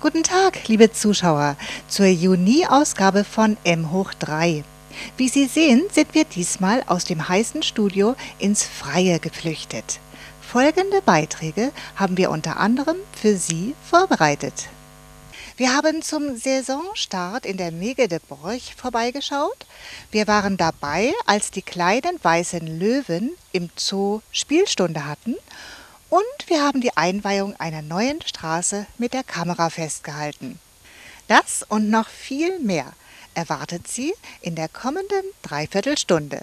Guten Tag, liebe Zuschauer, zur Juni-Ausgabe von M hoch 3. Wie Sie sehen, sind wir diesmal aus dem heißen Studio ins Freie geflüchtet. Folgende Beiträge haben wir unter anderem für Sie vorbereitet. Wir haben zum Saisonstart in der Megedeborg vorbeigeschaut. Wir waren dabei, als die kleinen weißen Löwen im Zoo Spielstunde hatten. Und wir haben die Einweihung einer neuen Straße mit der Kamera festgehalten. Das und noch viel mehr erwartet Sie in der kommenden Dreiviertelstunde.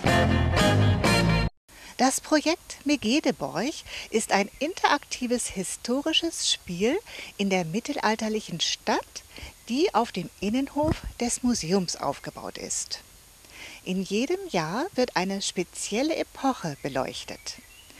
Das Projekt Megedeborg ist ein interaktives historisches Spiel in der mittelalterlichen Stadt, die auf dem Innenhof des Museums aufgebaut ist. In jedem Jahr wird eine spezielle Epoche beleuchtet.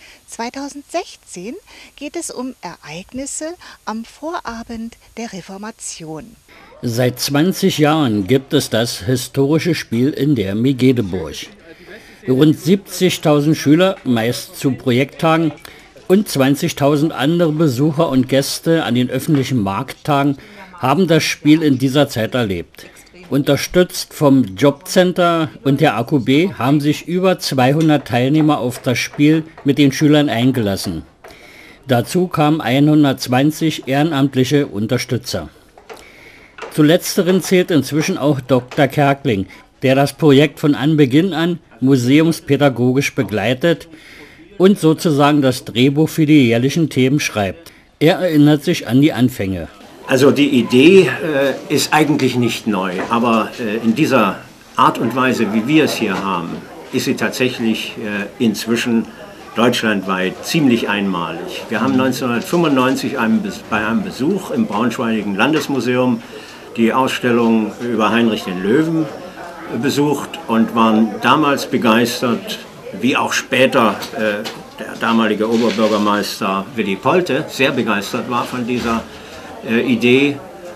2016 geht es um Ereignisse am Vorabend der Reformation. Seit 20 Jahren gibt es das historische Spiel in der Megedeborg. Rund 70.000 Schüler, meist zu Projekttagen, und 20.000 andere Besucher und Gäste an den öffentlichen Markttagen haben das Spiel in dieser Zeit erlebt. Unterstützt vom Jobcenter und der AQB haben sich über 200 Teilnehmer auf das Spiel mit den Schülern eingelassen. Dazu kamen 120 ehrenamtliche Unterstützer. Zu letzteren zählt inzwischen auch Dr. Kerkling, der das Projekt von Anbeginn an museumspädagogisch begleitet und sozusagen das Drehbuch für die jährlichen Themen schreibt. Er erinnert sich an die Anfänge. Also die Idee ist eigentlich nicht neu, aber in dieser Art und Weise, wie wir es hier haben, ist sie tatsächlich inzwischen deutschlandweit ziemlich einmalig. Wir haben 1995 bei einem Besuch im Braunschweigigen Landesmuseum die Ausstellung über Heinrich den Löwen besucht und waren damals begeistert, wie auch später der damalige Oberbürgermeister Willy Polte sehr begeistert war von dieser Idee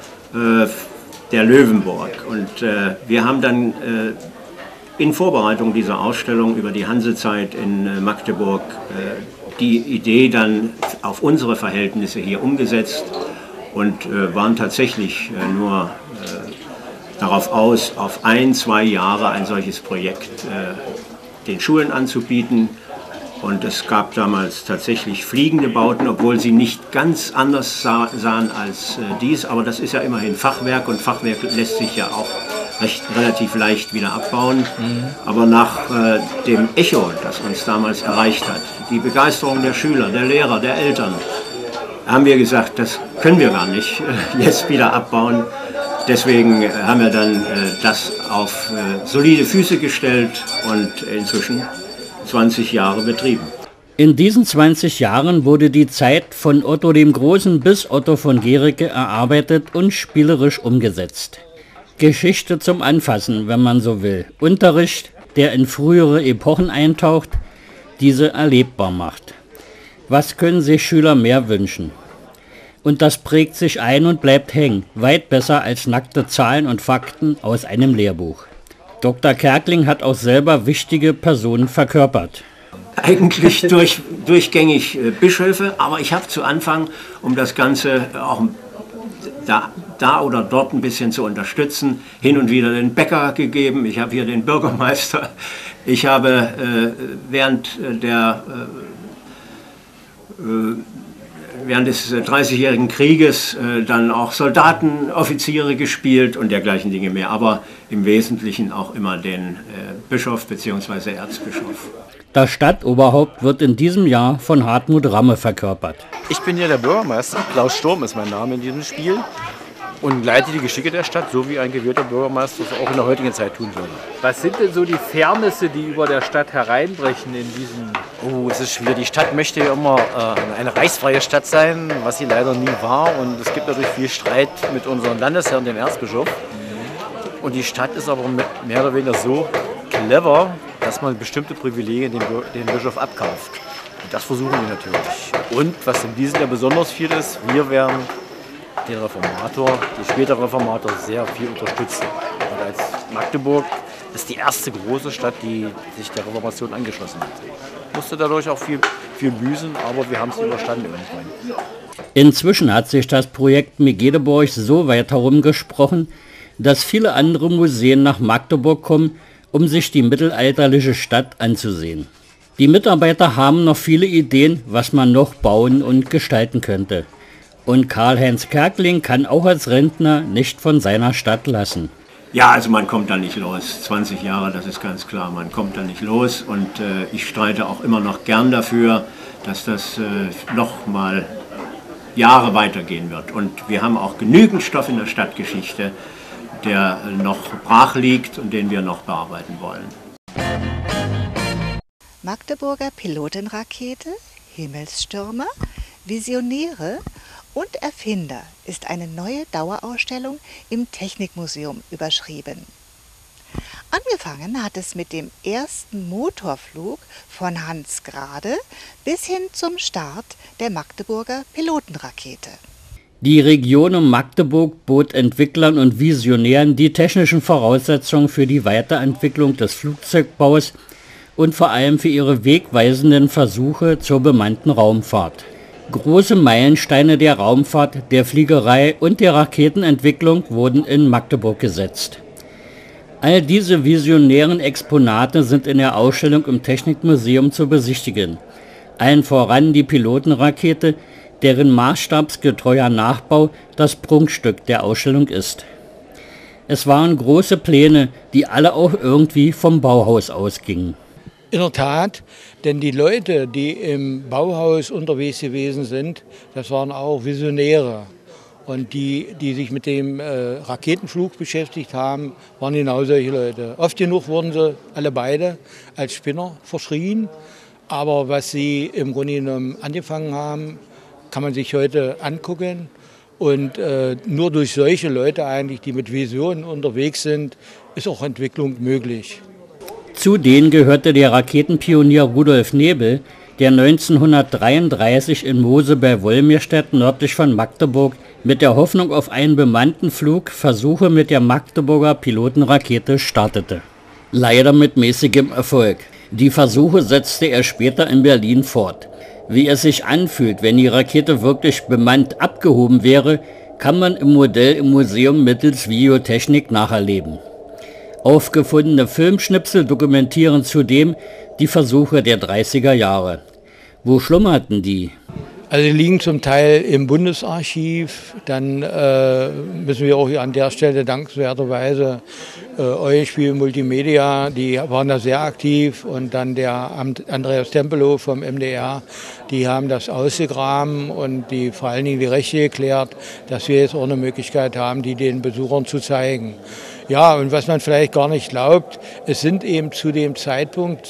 der Löwenburg. Und wir haben dann in Vorbereitung dieser Ausstellung über die Hansezeit in Magdeburg die Idee dann auf unsere Verhältnisse hier umgesetzt und waren tatsächlich nur darauf aus, auf 1-2 Jahre ein solches Projekt den Schulen anzubieten. Und es gab damals tatsächlich fliegende Bauten, obwohl sie nicht ganz anders sahen als dies. Aber das ist ja immerhin Fachwerk und Fachwerk lässt sich ja auch relativ leicht wieder abbauen. Aber nach dem Echo, das uns damals erreicht hat, die Begeisterung der Schüler, der Lehrer, der Eltern, haben wir gesagt, das können wir gar nicht jetzt wieder abbauen. Deswegen haben wir dann das auf solide Füße gestellt und inzwischen 20 Jahre betrieben. In diesen 20 Jahren wurde die Zeit von Otto dem Großen bis Otto von Guericke erarbeitet und spielerisch umgesetzt. Geschichte zum Anfassen, wenn man so will. Unterricht, der in frühere Epochen eintaucht, diese erlebbar macht. Was können sich Schüler mehr wünschen? Und das prägt sich ein und bleibt hängen, weit besser als nackte Zahlen und Fakten aus einem Lehrbuch. Dr. Kerkling hat auch selber wichtige Personen verkörpert. Eigentlich durchgängig Bischöfe, aber ich habe zu Anfang, um das Ganze auch da oder dort ein bisschen zu unterstützen, hin und wieder den Bäcker gegeben. Ich habe hier den Bürgermeister. Ich habe während des 30-jährigen Krieges dann auch Soldaten, Offiziere gespielt und dergleichen Dinge mehr, aber im Wesentlichen auch immer den Bischof bzw. Erzbischof. Das Stadtoberhaupt wird in diesem Jahr von Hartmut Ramme verkörpert. Ich bin hier der Bürgermeister, Klaus Sturm ist mein Name in diesem Spiel und leite die Geschicke der Stadt, so wie ein gewählter Bürgermeister es auch in der heutigen Zeit tun würde. Was sind denn so die Fairnisse, die über der Stadt hereinbrechen in diesem... Oh, es ist schwierig. Die Stadt möchte ja immer eine reichsfreie Stadt sein, was sie leider nie war. Und es gibt natürlich viel Streit mit unserem Landesherrn, dem Erzbischof. Und die Stadt ist aber mehr oder weniger so clever, dass man bestimmte Privilegien dem Bischof abkauft. Und das versuchen wir natürlich. Und was in diesem Jahr besonders viel ist, wir werden den Reformator, die spätere Reformator, sehr viel unterstützen. Und als Magdeburg ist die erste große Stadt, die sich der Reformation angeschlossen hat. Musste dadurch auch viel viel Büßen, aber wir haben es überstanden irgendwann. Inzwischen hat sich das Projekt Megdeburg so weit herumgesprochen, dass viele andere Museen nach Magdeburg kommen, um sich die mittelalterliche Stadt anzusehen. Die Mitarbeiter haben noch viele Ideen, was man noch bauen und gestalten könnte. Und Karl-Heinz Kerkeling kann auch als Rentner nicht von seiner Stadt lassen. Ja, also man kommt da nicht los. 20 Jahre, das ist ganz klar, man kommt da nicht los. Und ich streite auch immer noch gern dafür, dass das noch mal Jahre weitergehen wird. Und wir haben auch genügend Stoff in der Stadtgeschichte, der noch brach liegt und den wir noch bearbeiten wollen. Magdeburger Pilotenrakete, Himmelsstürmer, Visionäre und Erfinder ist eine neue Dauerausstellung im Technikmuseum überschrieben. Angefangen hat es mit dem ersten Motorflug von Hans Grade bis hin zum Start der Magdeburger Pilotenrakete. Die Region um Magdeburg bot Entwicklern und Visionären die technischen Voraussetzungen für die Weiterentwicklung des Flugzeugbaus und vor allem für ihre wegweisenden Versuche zur bemannten Raumfahrt. Große Meilensteine der Raumfahrt, der Fliegerei und der Raketenentwicklung wurden in Magdeburg gesetzt. All diese visionären Exponate sind in der Ausstellung im Technikmuseum zu besichtigen. Allen voran die Pilotenrakete, deren maßstabsgetreuer Nachbau das Prunkstück der Ausstellung ist. Es waren große Pläne, die alle auch irgendwie vom Bauhaus ausgingen. In der Tat, denn die Leute, die im Bauhaus unterwegs gewesen sind, das waren auch Visionäre. Und die sich mit dem Raketenflug beschäftigt haben, waren genau solche Leute. Oft genug wurden sie alle beide als Spinner verschrien. Aber was sie im Grunde genommen angefangen haben, kann man sich heute angucken. Und nur durch solche Leute eigentlich, die mit Visionen unterwegs sind, ist auch Entwicklung möglich. Zu denen gehörte der Raketenpionier Rudolf Nebel, der 1933 in Mose bei Wolmirstedt nördlich von Magdeburg mit der Hoffnung auf einen bemannten Flug Versuche mit der Magdeburger Pilotenrakete startete. Leider mit mäßigem Erfolg. Die Versuche setzte er später in Berlin fort. Wie es sich anfühlt, wenn die Rakete wirklich bemannt abgehoben wäre, kann man im Modell im Museum mittels Videotechnik nacherleben. Aufgefundene Filmschnipsel dokumentieren zudem die Versuche der 30er Jahre. Wo schlummerten die? Also die liegen zum Teil im Bundesarchiv. Dann müssen wir auch hier an der Stelle dankenswerterweise euch wie Multimedia, die waren da sehr aktiv, und dann der Andreas Tempelow vom MDR, die haben das ausgegraben und die vor allen Dingen die Rechte geklärt, dass wir jetzt auch eine Möglichkeit haben, die den Besuchern zu zeigen. Ja, und was man vielleicht gar nicht glaubt, es sind eben zu dem Zeitpunkt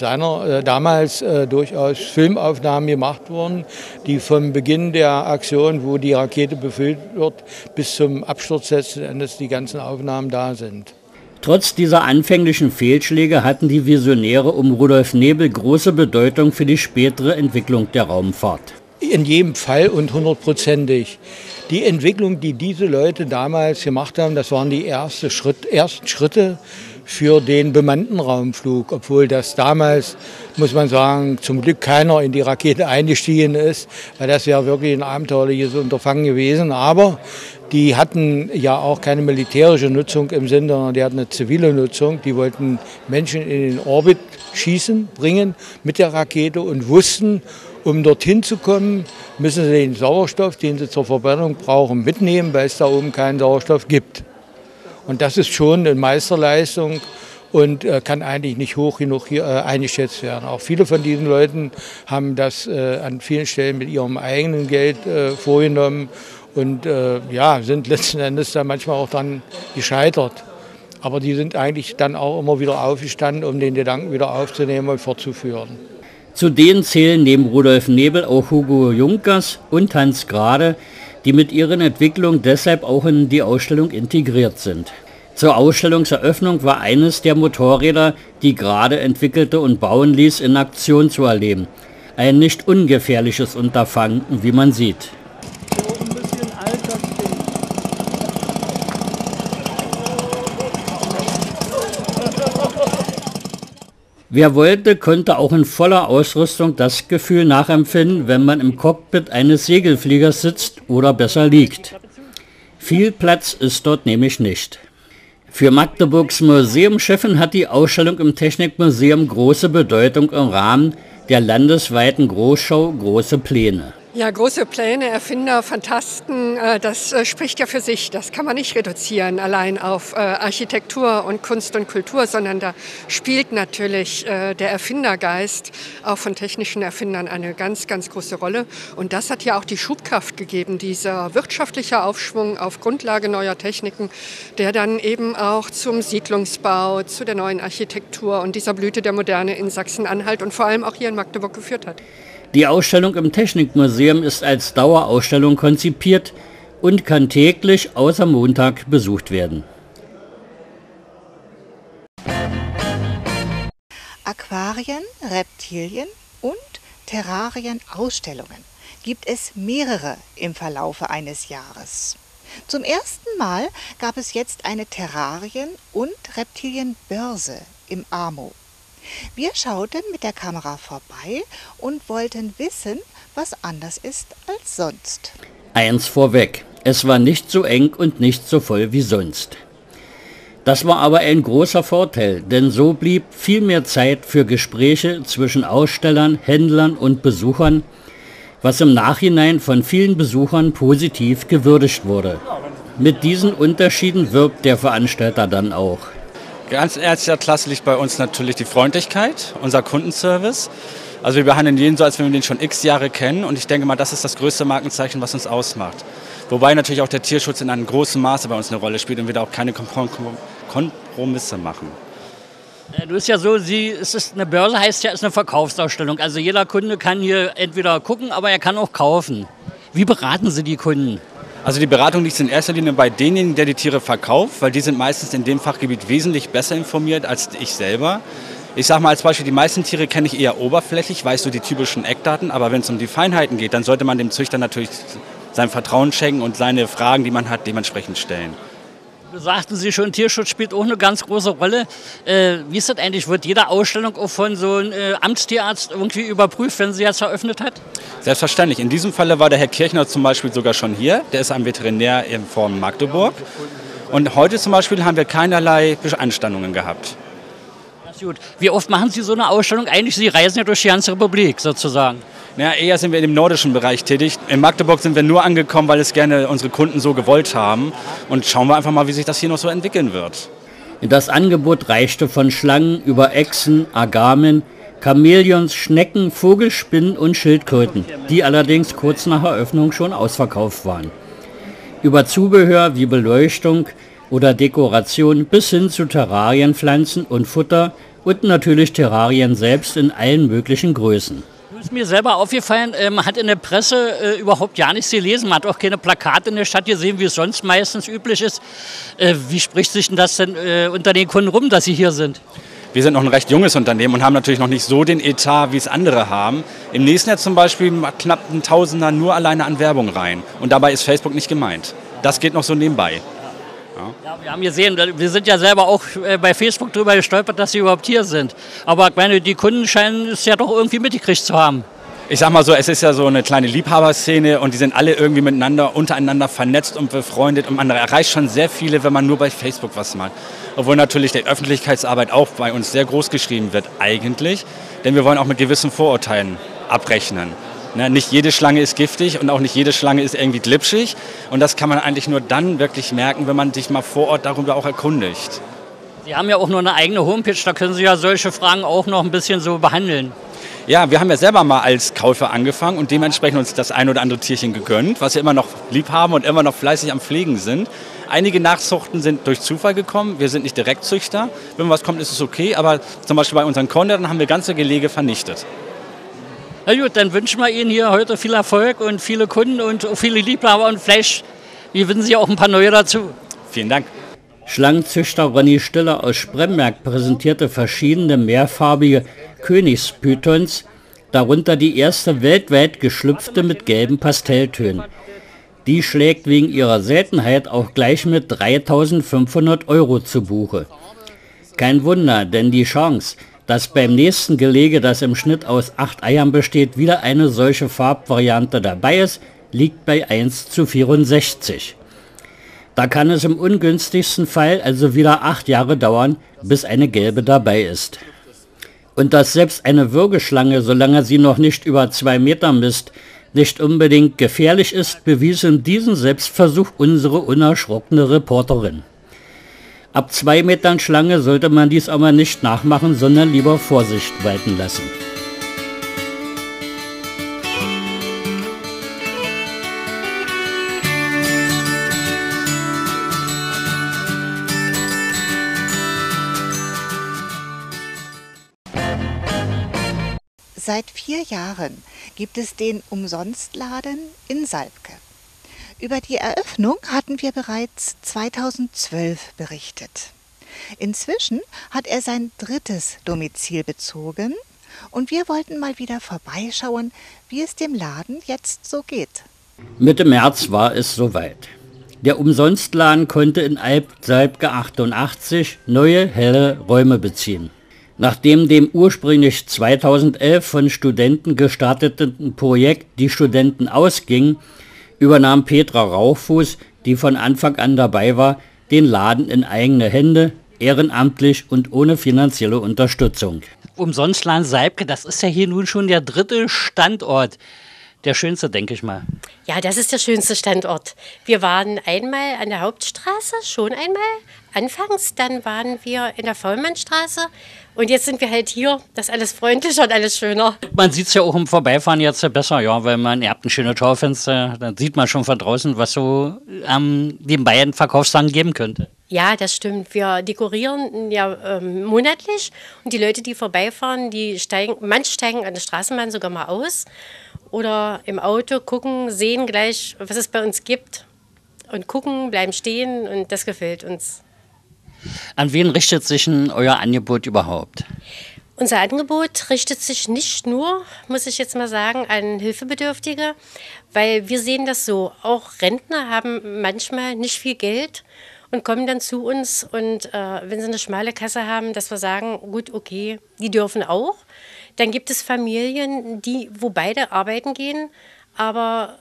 damals durchaus Filmaufnahmen gemacht worden, die vom Beginn der Aktion, wo die Rakete befüllt wird, bis zum Absturz letzten Endes die ganzen Aufnahmen da sind. Trotz dieser anfänglichen Fehlschläge hatten die Visionäre um Rudolf Nebel große Bedeutung für die spätere Entwicklung der Raumfahrt. In jedem Fall und 100%ig. Die Entwicklung, die diese Leute damals gemacht haben, das waren die ersten Schritte für den bemannten Raumflug, obwohl das damals, muss man sagen, zum Glück keiner in die Rakete eingestiegen ist, weil das wäre wirklich ein abenteuerliches Unterfangen gewesen. Aber die hatten ja auch keine militärische Nutzung im Sinne, sondern die hatten eine zivile Nutzung. Die wollten Menschen in den Orbit bringen mit der Rakete und wussten, um dorthin zu kommen, müssen sie den Sauerstoff, den sie zur Verbrennung brauchen, mitnehmen, weil es da oben keinen Sauerstoff gibt. Und das ist schon eine Meisterleistung und kann eigentlich nicht hoch genug hier eingeschätzt werden. Auch viele von diesen Leuten haben das an vielen Stellen mit ihrem eigenen Geld vorgenommen und sind letzten Endes dann manchmal auch dann gescheitert. Aber die sind eigentlich dann auch immer wieder aufgestanden, um den Gedanken wieder aufzunehmen und fortzuführen. Zu denen zählen neben Rudolf Nebel auch Hugo Junkers und Hans Grade, die mit ihren Entwicklungen deshalb auch in die Ausstellung integriert sind. Zur Ausstellungseröffnung war eines der Motorräder, die Grade entwickelte und bauen ließ, in Aktion zu erleben. Ein nicht ungefährliches Unterfangen, wie man sieht. Wer wollte, konnte auch in voller Ausrüstung das Gefühl nachempfinden, wenn man im Cockpit eines Segelfliegers sitzt oder besser liegt. Viel Platz ist dort nämlich nicht. Für Magdeburgs Museumschefin hat die Ausstellung im Technikmuseum große Bedeutung im Rahmen der landesweiten Großschau Große Pläne. Ja, große Pläne, Erfinder, Fantasten, das spricht ja für sich. Das kann man nicht reduzieren allein auf Architektur und Kunst und Kultur, sondern da spielt natürlich der Erfindergeist auch von technischen Erfindern eine ganz, ganz große Rolle. Und das hat ja auch die Schubkraft gegeben, dieser wirtschaftliche Aufschwung auf Grundlage neuer Techniken, der dann eben auch zum Siedlungsbau, zu der neuen Architektur und dieser Blüte der Moderne in Sachsen-Anhalt und vor allem auch hier in Magdeburg geführt hat. Die Ausstellung im Technikmuseum ist als Dauerausstellung konzipiert und kann täglich außer Montag besucht werden. Aquarien, Reptilien und Terrarienausstellungen gibt es mehrere im Verlaufe eines Jahres. Zum ersten Mal gab es jetzt eine Terrarien- und Reptilienbörse im AMO. Wir schauten mit der Kamera vorbei und wollten wissen, was anders ist als sonst. Eins vorweg, es war nicht so eng und nicht so voll wie sonst. Das war aber ein großer Vorteil, denn so blieb viel mehr Zeit für Gespräche zwischen Ausstellern, Händlern und Besuchern, was im Nachhinein von vielen Besuchern positiv gewürdigt wurde. Mit diesen Unterschieden wirbt der Veranstalter dann auch. Ganz erster Klasse liegt bei uns natürlich die Freundlichkeit, unser Kundenservice. Also wir behandeln jeden so, als wenn wir den schon x Jahre kennen und ich denke mal, das ist das größte Markenzeichen, was uns ausmacht. Wobei natürlich auch der Tierschutz in einem großen Maße bei uns eine Rolle spielt und wir da auch keine Kompromisse machen. Du ist ja so, es ist eine Börse, heißt ja, es ist eine Verkaufsausstellung. Also jeder Kunde kann hier entweder gucken, aber er kann auch kaufen. Wie beraten Sie die Kunden? Also die Beratung liegt in erster Linie bei denjenigen, der die Tiere verkauft, weil die sind meistens in dem Fachgebiet wesentlich besser informiert als ich selber. Ich sage mal als Beispiel, die meisten Tiere kenne ich eher oberflächlich, weiß so die typischen Eckdaten, aber wenn es um die Feinheiten geht, dann sollte man dem Züchter natürlich sein Vertrauen schenken und seine Fragen, die man hat, dementsprechend stellen. Du sagten Sie schon, Tierschutz spielt auch eine ganz große Rolle. Wie ist das eigentlich? Wird jede Ausstellung auch von so einem Amtstierarzt irgendwie überprüft, wenn sie jetzt eröffnet hat? Selbstverständlich. In diesem Falle war der Herr Kirchner zum Beispiel sogar schon hier. Der ist ein Veterinär von Magdeburg. Und heute zum Beispiel haben wir keinerlei Beanstandungen gehabt. Das ist gut. Wie oft machen Sie so eine Ausstellung? Eigentlich, Sie reisen ja durch die ganze Republik sozusagen. Ja, eher sind wir im nordischen Bereich tätig. In Magdeburg sind wir nur angekommen, weil es gerne unsere Kunden so gewollt haben. Und schauen wir einfach mal, wie sich das hier noch so entwickeln wird. Das Angebot reichte von Schlangen über Echsen, Agamen, Chamäleons, Schnecken, Vogelspinnen und Schildkröten, die allerdings kurz nach Eröffnung schon ausverkauft waren. Über Zubehör wie Beleuchtung oder Dekoration bis hin zu Terrarienpflanzen und Futter und natürlich Terrarien selbst in allen möglichen Größen. Ist mir selber aufgefallen, man hat in der Presse überhaupt gar nichts gelesen, man hat auch keine Plakate in der Stadt gesehen, wie es sonst meistens üblich ist. Wie spricht sich denn das denn unter den Kunden rum, dass Sie hier sind? Wir sind noch ein recht junges Unternehmen und haben natürlich noch nicht so den Etat, wie es andere haben. Im nächsten Jahr zum Beispiel knapp ein Tausender nur alleine an Werbung rein. Und dabei ist Facebook nicht gemeint. Das geht noch so nebenbei. Ja, wir haben gesehen, wir sind ja selber auch bei Facebook drüber gestolpert, dass sie überhaupt hier sind. Aber ich meine, die Kunden scheinen es ja doch irgendwie mitgekriegt zu haben. Ich sag mal so, es ist ja so eine kleine Liebhaberszene und die sind alle irgendwie untereinander vernetzt und befreundet und man erreicht schon sehr viele, wenn man nur bei Facebook was macht. Obwohl natürlich die Öffentlichkeitsarbeit auch bei uns sehr groß geschrieben wird eigentlich, denn wir wollen auch mit gewissen Vorurteilen abrechnen. Ne, nicht jede Schlange ist giftig und auch nicht jede Schlange ist irgendwie glitschig. Und das kann man eigentlich nur dann wirklich merken, wenn man sich mal vor Ort darüber auch erkundigt. Sie haben ja auch nur eine eigene Homepage, da können Sie ja solche Fragen auch noch ein bisschen so behandeln. Ja, wir haben ja selber mal als Käufer angefangen und dementsprechend uns das ein oder andere Tierchen gegönnt, was wir immer noch lieb haben und immer noch fleißig am Pflegen sind. Einige Nachzuchten sind durch Zufall gekommen, wir sind nicht Direktzüchter. Wenn was kommt, ist es okay, aber zum Beispiel bei unseren Kondern haben wir ganze Gelege vernichtet. Na gut, dann wünschen wir Ihnen hier heute viel Erfolg und viele Kunden und viele Liebhaber und vielleicht gewinnen Sie auch ein paar neue dazu. Vielen Dank. Schlangenzüchter Ronny Stiller aus Spremberg präsentierte verschiedene mehrfarbige Königspythons, darunter die erste weltweit geschlüpfte mit gelben Pastelltönen. Die schlägt wegen ihrer Seltenheit auch gleich mit 3.500 € zu Buche. Kein Wunder, denn die Chance, dass beim nächsten Gelege, das im Schnitt aus 8 Eiern besteht, wieder eine solche Farbvariante dabei ist, liegt bei 1:64. Da kann es im ungünstigsten Fall also wieder 8 Jahre dauern, bis eine gelbe dabei ist. Und dass selbst eine Würgeschlange, solange sie noch nicht über 2 Meter misst, nicht unbedingt gefährlich ist, bewies in diesem Selbstversuch unsere unerschrockene Reporterin. Ab 2 Metern Schlange sollte man dies aber nicht nachmachen, sondern lieber Vorsicht walten lassen. Seit 4 Jahren gibt es den Umsonstladen in Salbke. Über die Eröffnung hatten wir bereits 2012 berichtet. Inzwischen hat er sein 3. Domizil bezogen und wir wollten mal wieder vorbeischauen, wie es dem Laden jetzt so geht. Mitte März war es soweit. Der Umsonstladen konnte in Salbke 88 neue, helle Räume beziehen. Nachdem dem ursprünglich 2011 von Studenten gestarteten Projekt die Studenten ausging, übernahm Petra Rauchfuß, die von Anfang an dabei war, den Laden in eigene Hände, ehrenamtlich und ohne finanzielle Unterstützung. Umsonstladen Salbke, das ist ja hier nun schon der 3. Standort. Der schönste, denke ich mal. Ja, das ist der schönste Standort. Wir waren einmal an der Hauptstraße, schon einmal. Anfangs, dann waren wir in der Faulmannstraße und jetzt sind wir halt hier. Das ist alles freundlicher und alles schöner. Man sieht es ja auch im Vorbeifahren jetzt besser, ja, weil ihr habt ein schönes Schaufenster. Dann sieht man schon von draußen, was so den beiden Verkaufstagen geben könnte. Ja, das stimmt. Wir dekorieren ja monatlich und die Leute, die vorbeifahren, manche steigen an der Straßenbahn sogar mal aus oder im Auto, gucken, sehen gleich, was es bei uns gibt und gucken, bleiben stehen und das gefällt uns. An wen richtet sich denn euer Angebot überhaupt? Unser Angebot richtet sich nicht nur, muss ich jetzt mal sagen, an Hilfebedürftige, weil wir sehen das so, auch Rentner haben manchmal nicht viel Geld und kommen dann zu uns und wenn sie eine schmale Kasse haben, dass wir sagen, gut, okay, die dürfen auch. Dann gibt es Familien, wo beide arbeiten gehen, aber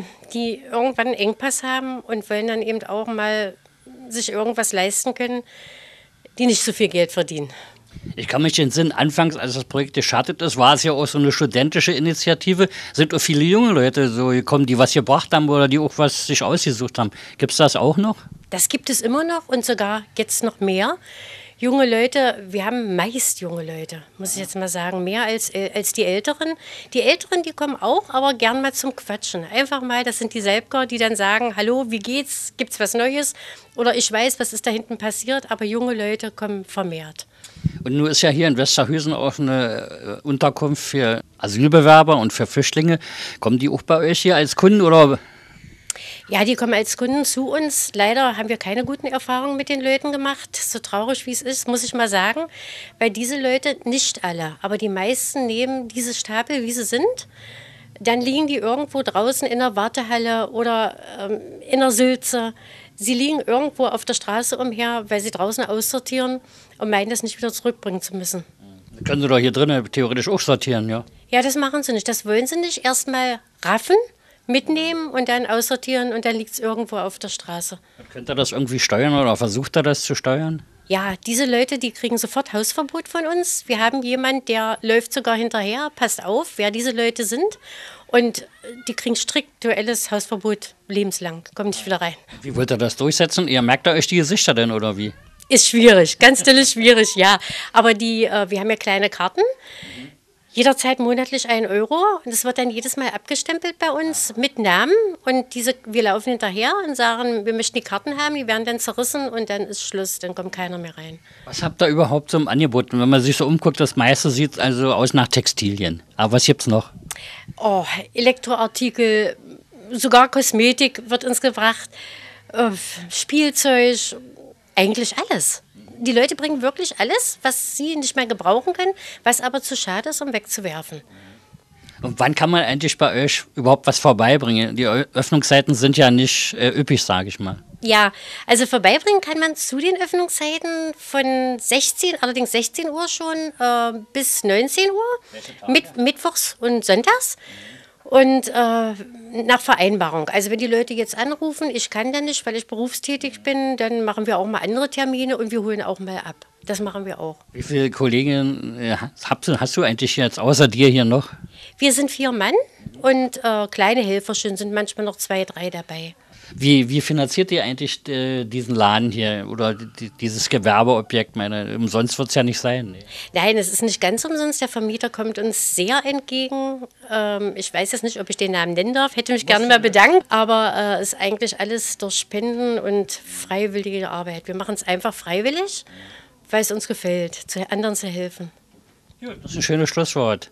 die irgendwann einen Engpass haben und wollen dann eben auch mal sich irgendwas leisten können, die nicht so viel Geld verdienen. Ich kann mich entsinnen, anfangs, als das Projekt gestartet ist, war es ja auch so eine studentische Initiative. Sind auch viele junge Leute so gekommen, die was gebracht haben oder die auch was sich ausgesucht haben. Gibt es das auch noch? Das gibt es immer noch und sogar jetzt noch mehr. Junge Leute, wir haben meist junge Leute, muss ich jetzt mal sagen, mehr als die Älteren. Die Älteren, die kommen auch, aber gern mal zum Quatschen. Einfach mal, das sind die Salbker, die dann sagen, hallo, wie geht's, gibt's was Neues? Oder ich weiß, was ist da hinten passiert, aber junge Leute kommen vermehrt. Und nun ist ja hier in Westerhüsen auch eine Unterkunft für Asylbewerber und für Flüchtlinge. Kommen die auch bei euch hier als Kunden oder? Ja, die kommen als Kunden zu uns. Leider haben wir keine guten Erfahrungen mit den Leuten gemacht. So traurig wie es ist, muss ich mal sagen. Weil diese Leute, nicht alle, aber die meisten nehmen diese Stapel, wie sie sind. Dann liegen die irgendwo draußen in der Wartehalle oder in der Sülze. Sie liegen irgendwo auf der Straße umher, weil sie draußen aussortieren und meinen, das nicht wieder zurückbringen zu müssen. Können Sie doch hier drinnen theoretisch auch sortieren, ja? Ja, das machen sie nicht. Das wollen sie nicht. Erstmal raffen, mitnehmen und dann aussortieren und dann liegt es irgendwo auf der Straße. Könnt ihr das irgendwie steuern oder versucht ihr das zu steuern? Ja, diese Leute, die kriegen sofort Hausverbot von uns. Wir haben jemanden, der läuft sogar hinterher, passt auf, wer diese Leute sind. Und die kriegen strikt duelles Hausverbot lebenslang, kommen nicht wieder rein. Wie wollt ihr das durchsetzen? Ihr merkt euch die Gesichter denn oder wie? Ist schwierig, ganz still ist schwierig, ja. Aber wir haben ja kleine Karten. Jederzeit monatlich 1 Euro und es wird dann jedes Mal abgestempelt bei uns mit Namen und wir laufen hinterher und sagen, wir möchten die Karten haben, die werden dann zerrissen und dann ist Schluss, dann kommt keiner mehr rein. Was habt ihr überhaupt so im Angebot? Wenn man sich so umguckt, das meiste sieht also aus nach Textilien. Aber was gibt's noch? Oh, Elektroartikel, sogar Kosmetik wird uns gebracht, Spielzeug, eigentlich alles. Die Leute bringen wirklich alles, was sie nicht mehr gebrauchen können, was aber zu schade ist, um wegzuwerfen. Und wann kann man eigentlich bei euch überhaupt was vorbeibringen? Die Öffnungszeiten sind ja nicht üppig, sage ich mal. Ja, also vorbeibringen kann man zu den Öffnungszeiten von 16, allerdings 16 Uhr schon bis 19 Uhr, mittwochs und sonntags. Und nach Vereinbarung. Also wenn die Leute jetzt anrufen, ich kann da nicht, weil ich berufstätig bin, dann machen wir auch mal andere Termine und wir holen auch mal ab. Das machen wir auch. Wie viele Kolleginnen hast du eigentlich jetzt außer dir hier noch? Wir sind 4 Mann und kleine Helferchen sind manchmal noch 2, 3 dabei. Wie finanziert ihr eigentlich diesen Laden hier oder dieses Gewerbeobjekt? Meine, umsonst wird es ja nicht sein. Nee. Nein, es ist nicht ganz umsonst. Der Vermieter kommt uns sehr entgegen. Ich weiß jetzt nicht, ob ich den Namen nennen darf. Hätte mich gerne mal bedankt. Aber es ist eigentlich alles durch Spenden und freiwillige Arbeit. Wir machen es einfach freiwillig, weil es uns gefällt, anderen zu helfen. Ja, das ist ein schönes Schlusswort.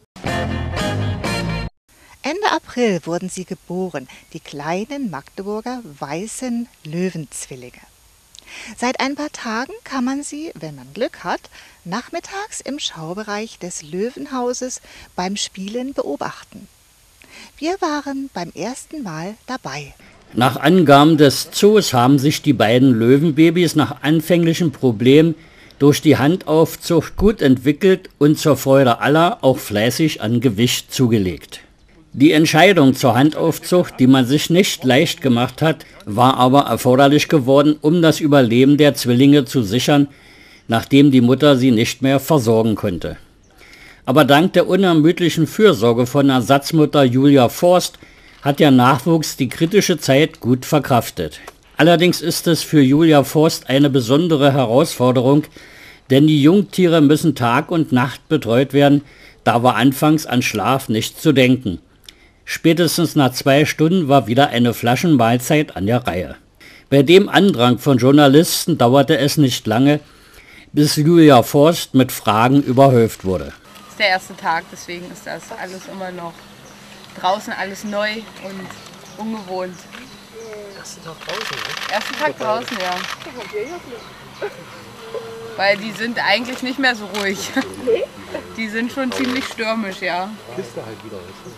Ende April wurden sie geboren, die kleinen Magdeburger weißen Löwenzwillinge. Seit ein paar Tagen kann man sie, wenn man Glück hat, nachmittags im Schaubereich des Löwenhauses beim Spielen beobachten. Wir waren beim ersten Mal dabei. Nach Angaben des Zoos haben sich die beiden Löwenbabys nach anfänglichen Problemen durch die Handaufzucht gut entwickelt und zur Freude aller auch fleißig an Gewicht zugelegt. Die Entscheidung zur Handaufzucht, die man sich nicht leicht gemacht hat, war aber erforderlich geworden, um das Überleben der Zwillinge zu sichern, nachdem die Mutter sie nicht mehr versorgen konnte. Aber dank der unermüdlichen Fürsorge von Ersatzmutter Julia Forst hat der Nachwuchs die kritische Zeit gut verkraftet. Allerdings ist es für Julia Forst eine besondere Herausforderung, denn die Jungtiere müssen Tag und Nacht betreut werden, da war anfangs an Schlaf nicht zu denken. Spätestens nach 2 Stunden war wieder eine Flaschenmahlzeit an der Reihe. Bei dem Andrang von Journalisten dauerte es nicht lange, bis Julia Forst mit Fragen überhäuft wurde. Das ist der erste Tag, deswegen ist das alles immer noch draußen alles neu und ungewohnt. Ersten Tag draußen, ne? Ersten Tag draußen, ja. Weil die sind eigentlich nicht mehr so ruhig. Die sind schon ziemlich stürmisch, ja. Bis da halt wieder ist.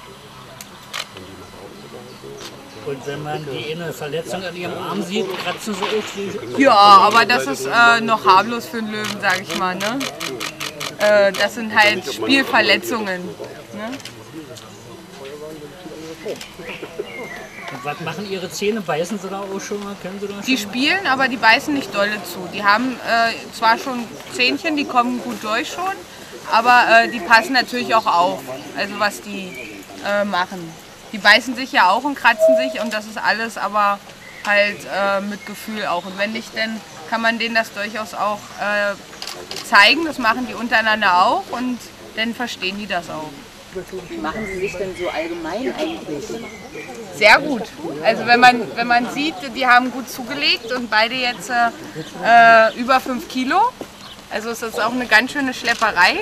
Und wenn man die eine Verletzung an ihrem Arm sieht, kratzen sie auch die... Ja, aber das ist noch harmlos für einen Löwen, sage ich mal. Ne? Das sind halt Spielverletzungen. Ne? Und was machen ihre Zähne? Beißen sie da auch schon mal? Können sie da schon die spielen, aber die beißen nicht dolle zu. Die haben zwar schon Zähnchen, die kommen gut durch schon, aber die passen natürlich auch auf, also was die machen. Die beißen sich ja auch und kratzen sich und das ist alles aber halt mit Gefühl auch. Und wenn nicht, dann kann man denen das durchaus auch zeigen. Das machen die untereinander auch und dann verstehen die das auch. Wie machen Sie sich denn so allgemein eigentlich? Sehr gut. Also wenn man sieht, die haben gut zugelegt und beide jetzt über 5 Kilo. Also es ist auch eine ganz schöne Schlepperei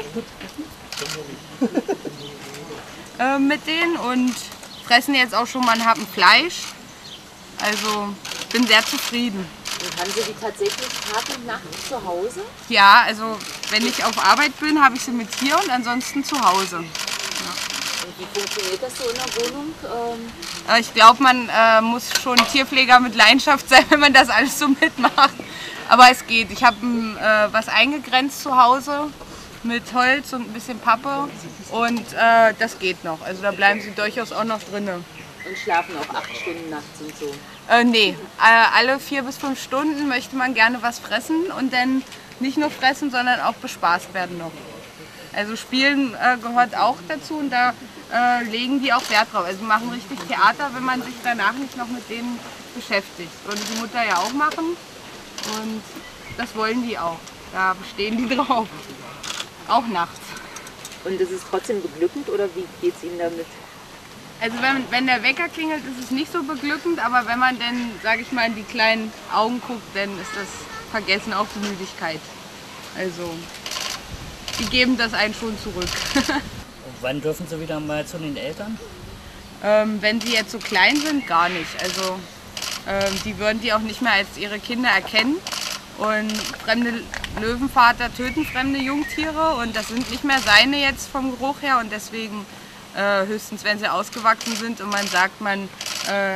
mit denen und fressen jetzt auch schon mal einen Happen Fleisch. Also bin sehr zufrieden. Und haben Sie die tatsächlich Tag und Nacht zu Hause? Ja, also wenn ich auf Arbeit bin, habe ich sie mit hier und ansonsten zu Hause. Ja. Und wie funktioniert das so in der Wohnung? Ich glaube, man muss schon Tierpfleger mit Leidenschaft sein, wenn man das alles so mitmacht. Aber es geht. Ich habe was eingegrenzt zu Hause mit Holz und ein bisschen Pappe und das geht noch. Also da bleiben sie durchaus auch noch drinnen. Und schlafen auch 8 Stunden nachts und so? Nee, alle 4 bis 5 Stunden möchte man gerne was fressen und dann nicht nur fressen, sondern auch bespaßt werden noch. Also Spielen gehört auch dazu und da legen die auch Wert drauf. Also machen richtig Theater, wenn man sich danach nicht noch mit denen beschäftigt. Würde die Mutter ja auch machen und das wollen die auch. Da bestehen die drauf. Auch nachts. Und ist es trotzdem beglückend oder wie geht es Ihnen damit? Also wenn der Wecker klingelt, ist es nicht so beglückend, aber wenn man dann, sage ich mal, in die kleinen Augen guckt, dann ist das vergessen auch die Müdigkeit. Also die geben das einen schon zurück. Und wann dürfen sie wieder mal zu den Eltern? Wenn sie jetzt so klein sind, gar nicht. Also die würden die auch nicht mehr als ihre Kinder erkennen. Und fremde Löwenvater töten fremde Jungtiere und das sind nicht mehr seine jetzt vom Geruch her und deswegen höchstens, wenn sie ausgewachsen sind und man sagt, man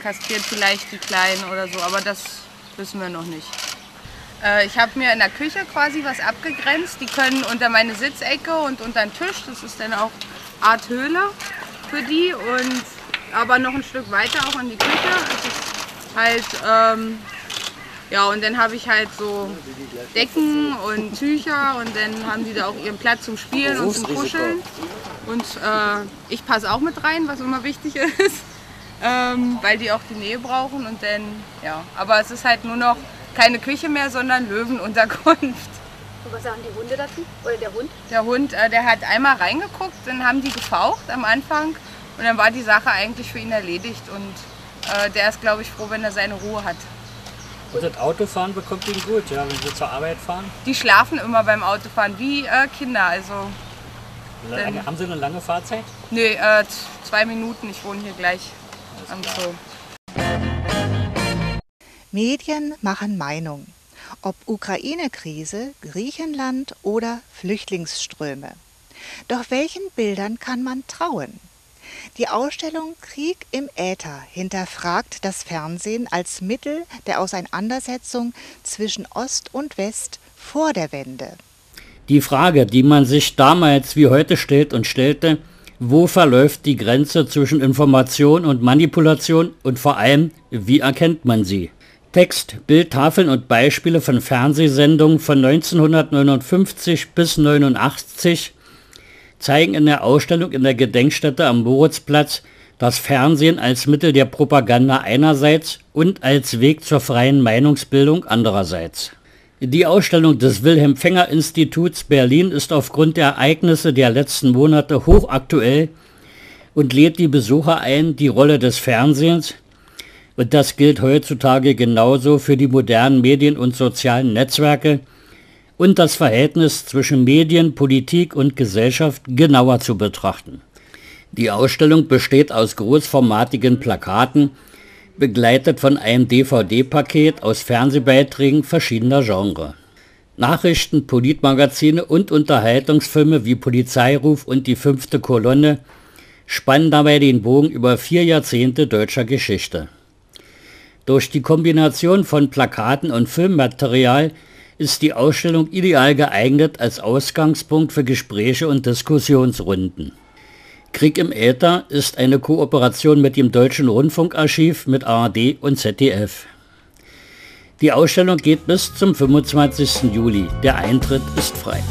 kastriert vielleicht die Kleinen oder so, aber das wissen wir noch nicht. Ich habe mir in der Küche quasi was abgegrenzt. Die können unter meine Sitzecke und unter den Tisch. Das ist dann auch Art Höhle für die. Und aber noch ein Stück weiter auch in die Küche. Das ist halt, ja, und dann habe ich halt so Decken und Tücher und dann haben die da auch ihren Platz zum Spielen und zum Kuscheln. Und ich passe auch mit rein, was immer wichtig ist, weil die auch die Nähe brauchen. Und dann, ja, aber es ist halt nur noch keine Küche mehr, sondern Löwenunterkunft. Und was sagen die Hunde dazu? Oder der Hund? Der Hund, der hat einmal reingeguckt, dann haben die gefaucht am Anfang und dann war die Sache eigentlich für ihn erledigt. Und der ist, glaube ich, froh, wenn er seine Ruhe hat. Und das Autofahren bekommt ihn gut, ja, wenn sie zur Arbeit fahren? Die schlafen immer beim Autofahren, wie Kinder. Also, haben Sie eine lange Fahrzeit? Nee, 2 Minuten. Ich wohne hier gleich am Zoo. Medien machen Meinung. Ob Ukraine-Krise, Griechenland oder Flüchtlingsströme. Doch welchen Bildern kann man trauen? Die Ausstellung Krieg im Äther hinterfragt das Fernsehen als Mittel der Auseinandersetzung zwischen Ost und West vor der Wende. Die Frage, die man sich damals wie heute stellt und stellte, wo verläuft die Grenze zwischen Information und Manipulation und vor allem, wie erkennt man sie? Text, Bildtafeln und Beispiele von Fernsehsendungen von 1959 bis 1989 zeigen in der Ausstellung in der Gedenkstätte am Moritzplatz das Fernsehen als Mittel der Propaganda einerseits und als Weg zur freien Meinungsbildung andererseits. Die Ausstellung des Wilhelm-Fenger-Instituts Berlin ist aufgrund der Ereignisse der letzten Monate hochaktuell und lädt die Besucher ein, die Rolle des Fernsehens, und das gilt heutzutage genauso für die modernen Medien und sozialen Netzwerke, und das Verhältnis zwischen Medien, Politik und Gesellschaft genauer zu betrachten. Die Ausstellung besteht aus großformatigen Plakaten, begleitet von einem DVD-Paket aus Fernsehbeiträgen verschiedener Genres. Nachrichten, Politmagazine und Unterhaltungsfilme wie Polizeiruf und Die 5. Kolonne spannen dabei den Bogen über 4 Jahrzehnte deutscher Geschichte. Durch die Kombination von Plakaten und Filmmaterial ist die Ausstellung ideal geeignet als Ausgangspunkt für Gespräche und Diskussionsrunden. Krieg im Äther ist eine Kooperation mit dem Deutschen Rundfunkarchiv, mit ARD und ZDF. Die Ausstellung geht bis zum 25. Juli. Der Eintritt ist frei.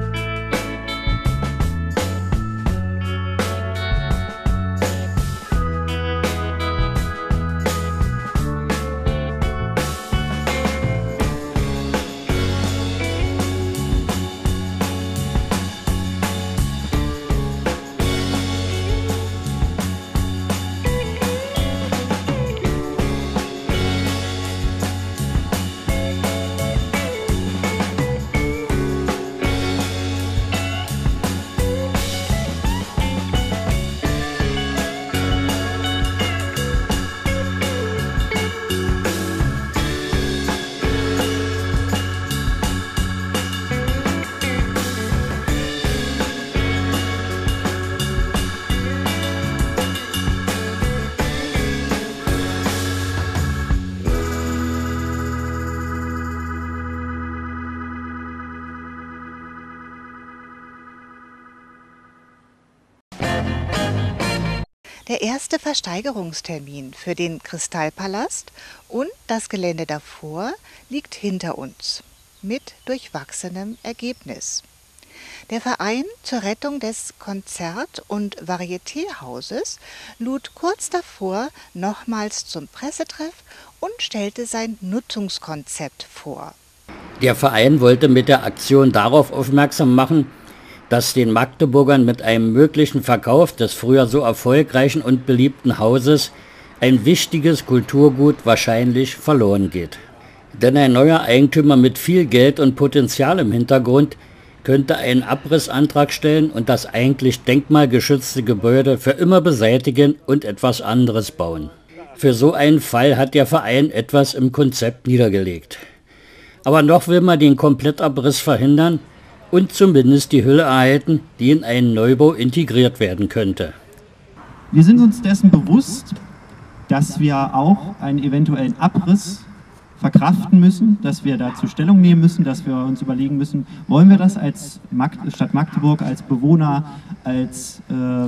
Der erste Versteigerungstermin für den Kristallpalast und das Gelände davor liegt hinter uns, mit durchwachsenem Ergebnis. Der Verein zur Rettung des Konzert- und Varietéhauses lud kurz davor nochmals zum Pressetreff und stellte sein Nutzungskonzept vor. Der Verein wollte mit der Aktion darauf aufmerksam machen, dass den Magdeburgern mit einem möglichen Verkauf des früher so erfolgreichen und beliebten Hauses ein wichtiges Kulturgut wahrscheinlich verloren geht. Denn ein neuer Eigentümer mit viel Geld und Potenzial im Hintergrund könnte einen Abrissantrag stellen und das eigentlich denkmalgeschützte Gebäude für immer beseitigen und etwas anderes bauen. Für so einen Fall hat der Verein etwas im Konzept niedergelegt. Aber noch will man den Komplettabriss verhindern und zumindest die Hülle erhalten, die in einen Neubau integriert werden könnte. Wir sind uns dessen bewusst, dass wir auch einen eventuellen Abriss verkraften müssen, dass wir dazu Stellung nehmen müssen, dass wir uns überlegen müssen, wollen wir das als Stadt Magdeburg, als Bewohner, als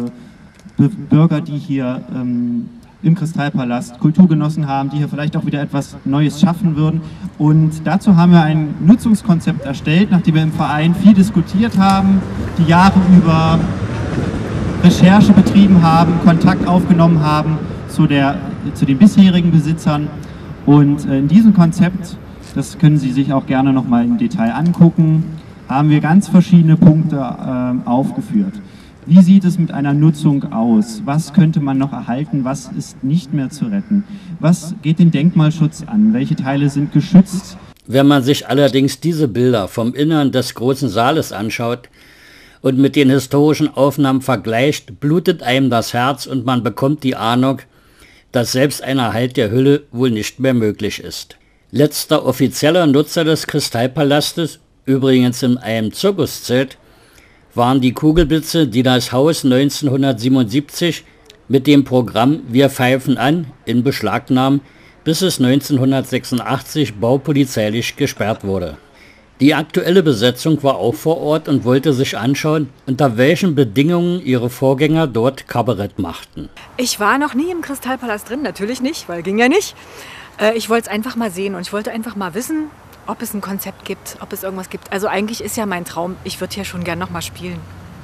Bürger, die hier im Kristallpalast Kultur genossen haben, die hier vielleicht auch wieder etwas Neues schaffen würden. Und dazu haben wir ein Nutzungskonzept erstellt, nachdem wir im Verein viel diskutiert haben, die Jahre über Recherche betrieben haben, Kontakt aufgenommen haben zu den bisherigen Besitzern. Und in diesem Konzept, das können Sie sich auch gerne nochmal im Detail angucken, haben wir ganz verschiedene Punkte aufgeführt. Wie sieht es mit einer Nutzung aus? Was könnte man noch erhalten? Was ist nicht mehr zu retten? Was geht den Denkmalschutz an? Welche Teile sind geschützt? Wenn man sich allerdings diese Bilder vom Innern des großen Saales anschaut und mit den historischen Aufnahmen vergleicht, blutet einem das Herz und man bekommt die Ahnung, dass selbst ein Erhalt der Hülle wohl nicht mehr möglich ist. Letzter offizieller Nutzer des Kristallpalastes, übrigens in einem Zirkuszelt, waren die Kugelblitze, die das Haus 1977 mit dem Programm Wir pfeifen an in Beschlag nahm, bis es 1986 baupolizeilich gesperrt wurde. Die aktuelle Besetzung war auch vor Ort und wollte sich anschauen, unter welchen Bedingungen ihre Vorgänger dort Kabarett machten. Ich war noch nie im Kristallpalast drin, natürlich nicht, weil ging ja nicht. Ich wollte es einfach mal sehen und ich wollte einfach mal wissen, ob es ein Konzept gibt, ob es irgendwas gibt. Also eigentlich ist ja mein Traum, ich würde hier schon gern noch mal spielen.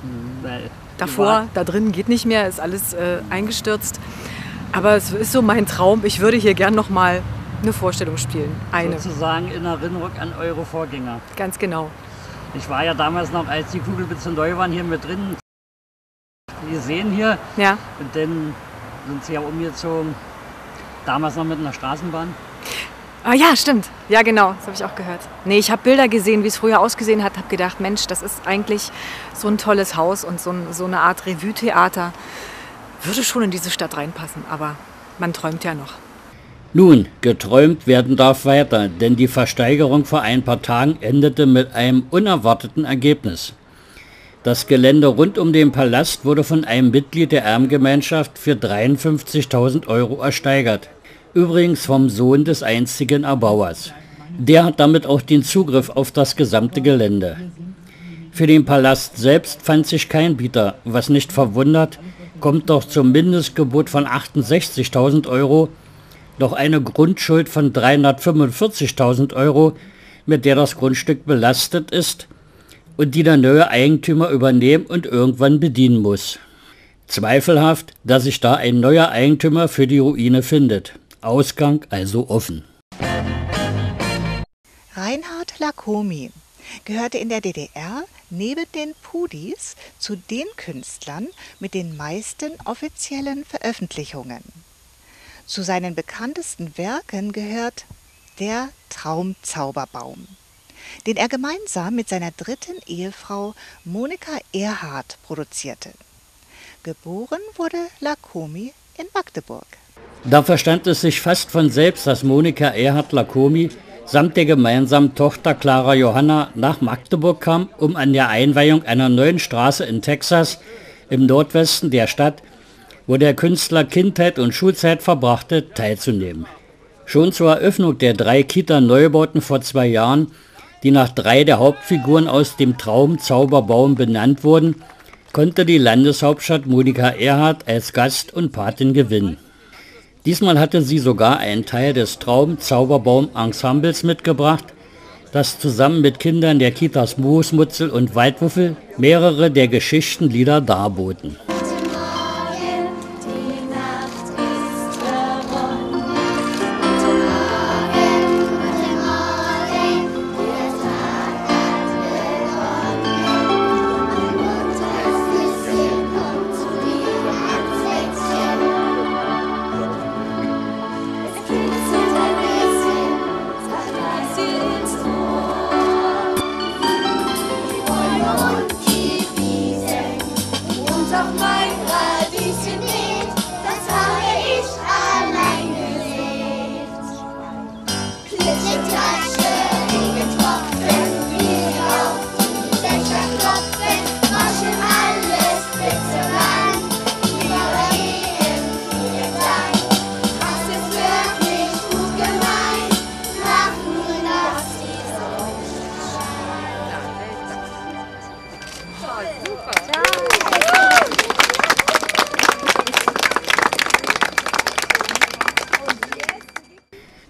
Davor, da drin geht nicht mehr, ist alles eingestürzt. Aber es ist so mein Traum, ich würde hier gern noch mal eine Vorstellung spielen. Eine. Sozusagen in Erinnerung an eure Vorgänger. Ganz genau. Ich war ja damals noch, als die Kugelblitze neu waren, hier mit drin. Wir sehen hier. Ja. Und dann sind sie ja umgezogen. Damals noch mit einer Straßenbahn. Ah ja, stimmt. Ja, genau. Das habe ich auch gehört. Nee, ich habe Bilder gesehen, wie es früher ausgesehen hat. Habe gedacht, Mensch, das ist eigentlich so ein tolles Haus und so eine Art Revue-Theater. Würde schon in diese Stadt reinpassen, aber man träumt ja noch. Nun, geträumt werden darf weiter, denn die Versteigerung vor ein paar Tagen endete mit einem unerwarteten Ergebnis. Das Gelände rund um den Palast wurde von einem Mitglied der Erbengemeinschaft für 53.000 € ersteigert. Übrigens vom Sohn des einzigen Erbauers. Der hat damit auch den Zugriff auf das gesamte Gelände. Für den Palast selbst fand sich kein Bieter, was nicht verwundert, kommt doch zum Mindestgebot von 68.000 € noch eine Grundschuld von 345.000 €, mit der das Grundstück belastet ist und die der neue Eigentümer übernehmen und irgendwann bedienen muss. Zweifelhaft, dass sich da ein neuer Eigentümer für die Ruine findet. Ausgang also offen. Reinhard Lacomi gehörte in der DDR neben den Pudis zu den Künstlern mit den meisten offiziellen Veröffentlichungen. Zu seinen bekanntesten Werken gehört Der Traumzauberbaum, den er gemeinsam mit seiner dritten Ehefrau Monika Erhardt produzierte. Geboren wurde Lacomi in Magdeburg. Da verstand es sich fast von selbst, dass Monika Erhardt Lacomi samt der gemeinsamen Tochter Clara Johanna nach Magdeburg kam, um an der Einweihung einer neuen Straße in Texas im Nordwesten der Stadt, wo der Künstler Kindheit und Schulzeit verbrachte, teilzunehmen. Schon zur Eröffnung der 3 Kita-Neubauten vor 2 Jahren, die nach 3 der Hauptfiguren aus dem Traumzauberbaum benannt wurden, konnte die Landeshauptstadt Monika Erhardt als Gast und Patin gewinnen. Diesmal hatte sie sogar einen Teil des Traumzauberbaum-Ensembles mitgebracht, das zusammen mit Kindern der Kitas Moosmutzel und Waldwuffel mehrere der Geschichtenlieder darboten. Auf mein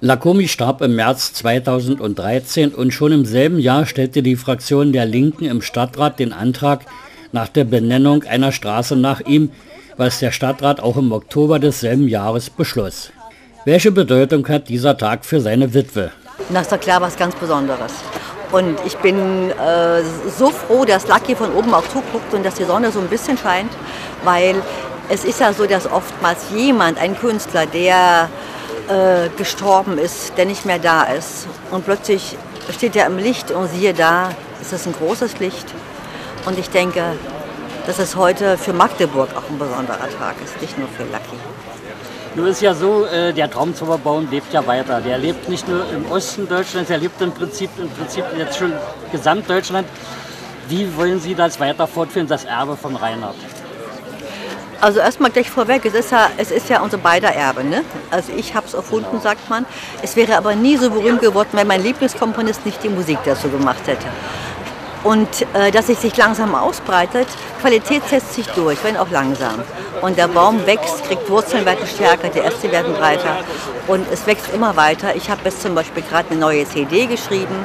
Lacomie starb im März 2013 und schon im selben Jahr stellte die Fraktion der Linken im Stadtrat den Antrag nach der Benennung einer Straße nach ihm, was der Stadtrat auch im Oktober desselben Jahres beschloss. Welche Bedeutung hat dieser Tag für seine Witwe? Na, ist doch klar, was ganz Besonderes. Und ich bin so froh, dass Lucky von oben auch zuguckt und dass die Sonne so ein bisschen scheint, weil es ist ja so, dass oftmals jemand, ein Künstler, der gestorben ist, der nicht mehr da ist und plötzlich steht er im Licht und siehe da, ist das ein großes Licht. Und ich denke, dass es heute für Magdeburg auch ein besonderer Tag ist, nicht nur für Lucky. Nun ist ja so, der Traumzauberbaum lebt ja weiter. Der lebt nicht nur im Osten Deutschlands, er lebt im Prinzip jetzt schon Gesamtdeutschland. Wie wollen Sie das weiter fortführen, das Erbe von Reinhard? Also erstmal gleich vorweg, es ist ja unser beider Erbe. Ne? Also ich habe es erfunden, sagt man. Es wäre aber nie so berühmt geworden, wenn mein Lieblingskomponist nicht die Musik dazu gemacht hätte. Und dass es sich langsam ausbreitet, Qualität setzt sich durch, wenn auch langsam. Und der Baum wächst, kriegt Wurzeln, werden stärker, die Äste werden breiter und es wächst immer weiter. Ich habe jetzt zum Beispiel gerade eine neue CD geschrieben,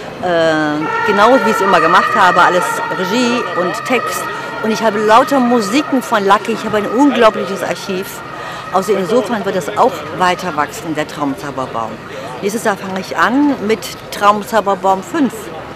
genau wie ich es immer gemacht habe, alles Regie und Text. Und ich habe lauter Musiken von Lucky, ich habe ein unglaubliches Archiv. Also insofern wird es auch weiter wachsen, der Traumzauberbaum. Nächstes Jahr fange ich an mit Traumzauberbaum 5.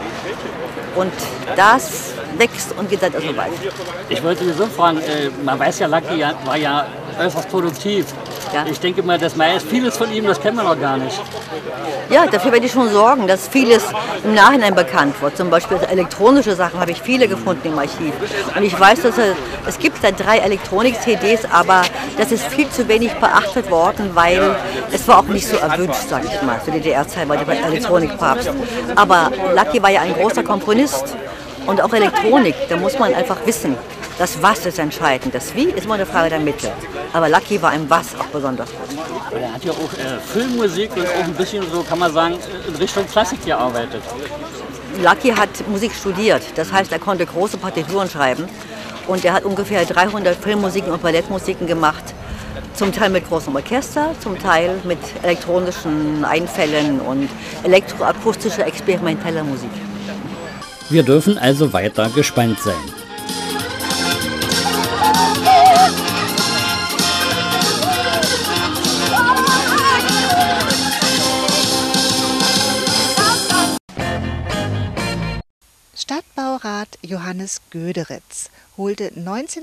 Und das wächst und geht dann also weiter. Ich wollte Sie so fragen, man weiß ja, Lucky war ja äußerst produktiv. Ja. Ich denke mal, vieles von ihm, das kennen wir noch gar nicht. Ja, dafür werde ich schon sorgen, dass vieles im Nachhinein bekannt wird. Zum Beispiel elektronische Sachen habe ich viele gefunden im Archiv. Und ich weiß, dass es gibt da 3 Elektronik-CDs, aber das ist viel zu wenig beachtet worden, weil es war auch nicht so erwünscht, sage ich mal, für die DDR-Zeit bei der Elektronikpapst. Aber Lucky war ja ein großer Komponist und auch Elektronik, da muss man einfach wissen. Das Was ist entscheidend. Das Wie ist immer eine Frage der Mittel. Aber Lucky war im Was auch besonders gut. Er hat ja auch Filmmusik und auch ein bisschen, so kann man sagen, in Richtung Klassik gearbeitet. Lucky hat Musik studiert. Das heißt, er konnte große Partituren schreiben. Und er hat ungefähr 300 Filmmusiken und Ballettmusiken gemacht. Zum Teil mit großem Orchester, zum Teil mit elektronischen Einfällen und elektroakustischer experimenteller Musik. Wir dürfen also weiter gespannt sein. Stadtbaurat Johannes Göderitz holte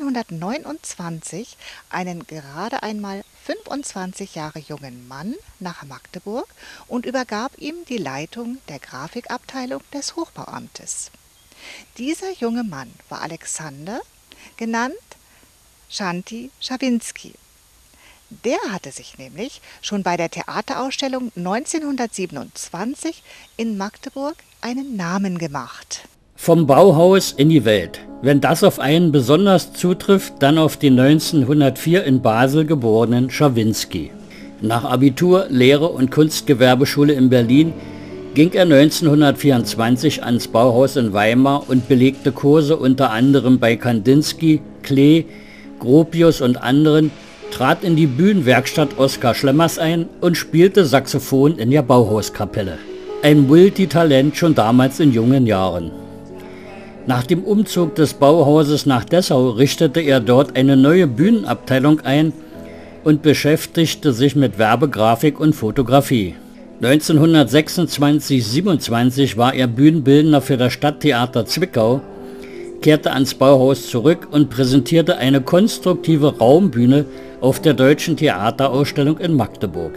1929 einen gerade einmal 25 Jahre jungen Mann nach Magdeburg und übergab ihm die Leitung der Grafikabteilung des Hochbauamtes. Dieser junge Mann war Alexander, genannt Shanti Schawinski. Der hatte sich nämlich schon bei der Theaterausstellung 1927 in Magdeburg einen Namen gemacht. Vom Bauhaus in die Welt. Wenn das auf einen besonders zutrifft, dann auf den 1904 in Basel geborenen Schawinski. Nach Abitur, Lehre und Kunstgewerbeschule in Berlin ging er 1924 ans Bauhaus in Weimar und belegte Kurse unter anderem bei Kandinsky, Klee, Gropius und anderen, trat in die Bühnenwerkstatt Oskar Schlemmers ein und spielte Saxophon in der Bauhauskapelle. Ein Multitalent schon damals in jungen Jahren. Nach dem Umzug des Bauhauses nach Dessau richtete er dort eine neue Bühnenabteilung ein und beschäftigte sich mit Werbegrafik und Fotografie. 1926/27 war er Bühnenbildner für das Stadttheater Zwickau, kehrte ans Bauhaus zurück und präsentierte eine konstruktive Raumbühne auf der Deutschen Theaterausstellung in Magdeburg.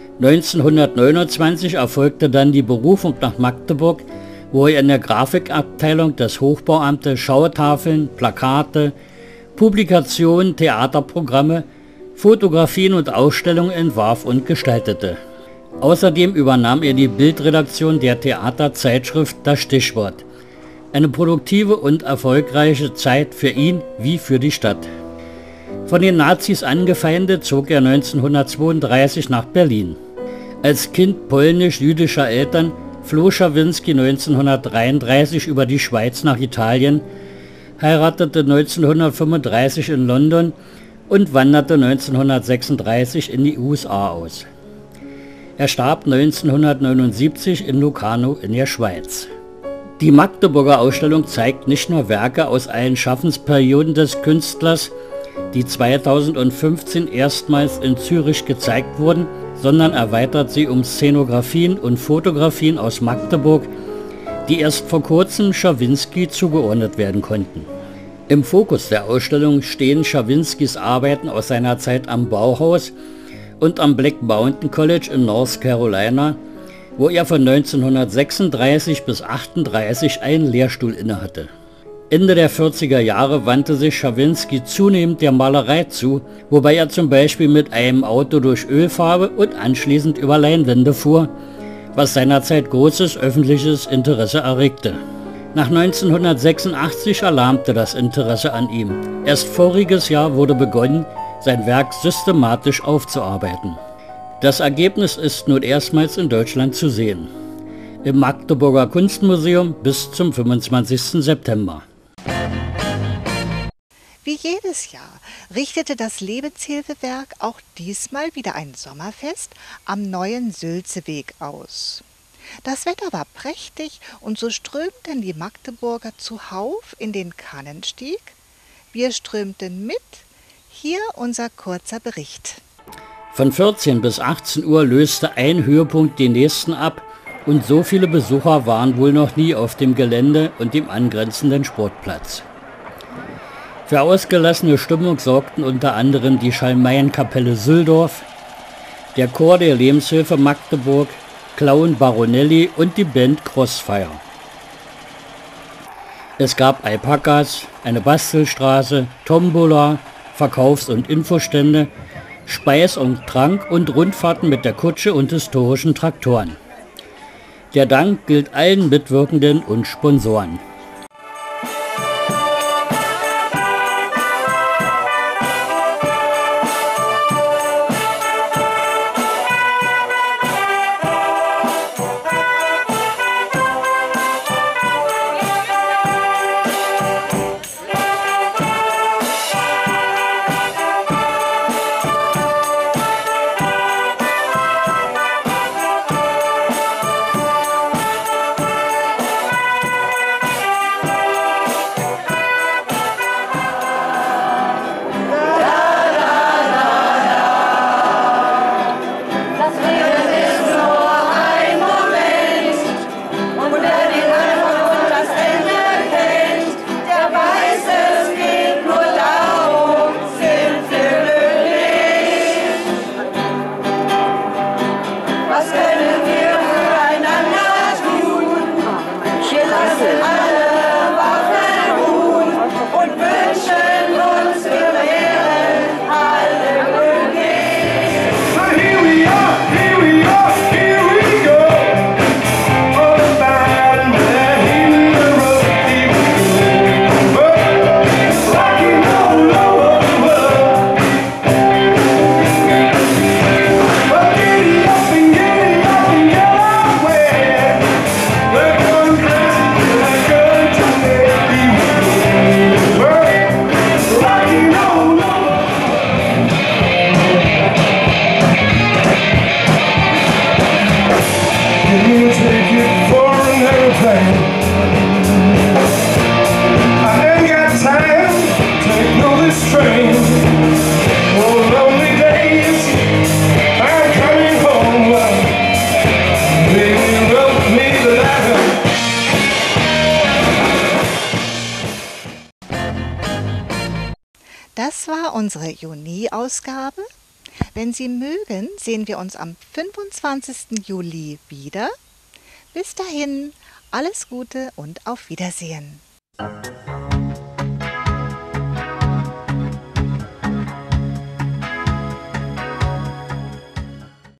1929 erfolgte dann die Berufung nach Magdeburg, wo er in der Grafikabteilung des Hochbauamtes Schautafeln, Plakate, Publikationen, Theaterprogramme, Fotografien und Ausstellungen entwarf und gestaltete. Außerdem übernahm er die Bildredaktion der Theaterzeitschrift Das Stichwort. Eine produktive und erfolgreiche Zeit für ihn wie für die Stadt. Von den Nazis angefeindet zog er 1932 nach Berlin. Als Kind polnisch-jüdischer Eltern floh Schawinski 1933 über die Schweiz nach Italien, heiratete 1935 in London und wanderte 1936 in die USA aus. Er starb 1979 in Locarno in der Schweiz. Die Magdeburger Ausstellung zeigt nicht nur Werke aus allen Schaffensperioden des Künstlers, die 2015 erstmals in Zürich gezeigt wurden, sondern erweitert sie um Szenografien und Fotografien aus Magdeburg, die erst vor kurzem Schawinski zugeordnet werden konnten. Im Fokus der Ausstellung stehen Schawinskis Arbeiten aus seiner Zeit am Bauhaus und am Black Mountain College in North Carolina, wo er von 1936 bis 1938 einen Lehrstuhl innehatte. Ende der 40er Jahre wandte sich Schawinski zunehmend der Malerei zu, wobei er zum Beispiel mit einem Auto durch Ölfarbe und anschließend über Leinwände fuhr, was seinerzeit großes öffentliches Interesse erregte. Nach 1986 erlahmte das Interesse an ihm. Erst voriges Jahr wurde begonnen, sein Werk systematisch aufzuarbeiten. Das Ergebnis ist nun erstmals in Deutschland zu sehen. Im Magdeburger Kunstmuseum bis zum 25. September. Wie jedes Jahr richtete das Lebenshilfewerk auch diesmal wieder ein Sommerfest am neuen Sülzeweg aus. Das Wetter war prächtig und so strömten die Magdeburger zuhauf in den Kannenstieg. Wir strömten mit. Hier unser kurzer Bericht. Von 14 bis 18 Uhr löste ein Höhepunkt den nächsten ab und so viele Besucher waren wohl noch nie auf dem Gelände und dem angrenzenden Sportplatz. Für ausgelassene Stimmung sorgten unter anderem die Schalmeienkapelle Süldorf, der Chor der Lebenshilfe Magdeburg, Clown Baronelli und die Band Crossfire. Es gab Alpakas, eine Bastelstraße, Tombola, Verkaufs- und Infostände, Speis und Trank und Rundfahrten mit der Kutsche und historischen Traktoren. Der Dank gilt allen Mitwirkenden und Sponsoren. Das war unsere Juni-Ausgabe. Wenn Sie mögen, sehen wir uns am 25. Juli wieder. Bis dahin, alles Gute und auf Wiedersehen.